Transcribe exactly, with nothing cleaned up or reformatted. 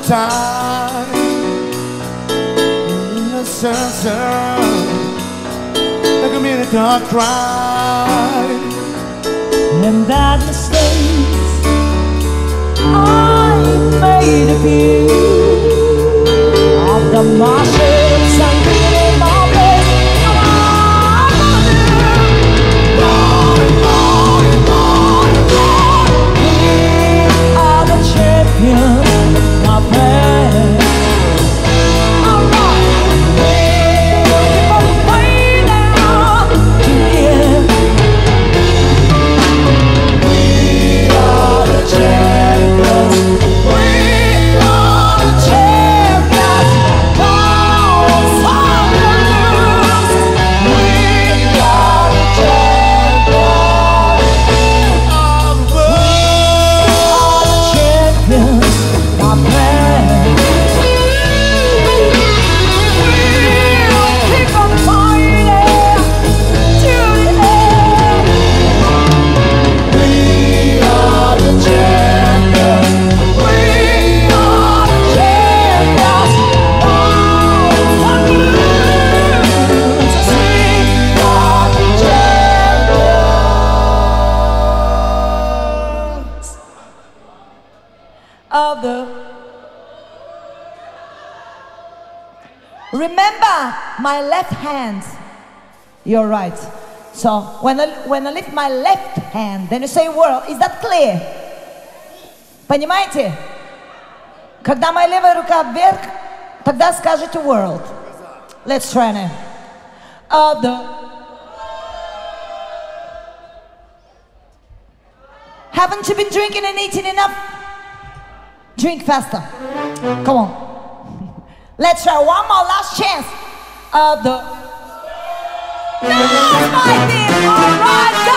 time in the sunshine, like a minute dark cry, and that mistakes I made of you, of the marshes and in my bed. We are the champions, my friend. Of the remember my left hand, you're right. So when I, when I lift my left hand, then you say world. Is that clear? Понимаете? Когда моя левая рука вверх, тогда скажите world. Let's try now. Of the haven't you been drinking and eating enough? Drink faster. Come on. Let's try one more last chance of the. No, my dear. All right.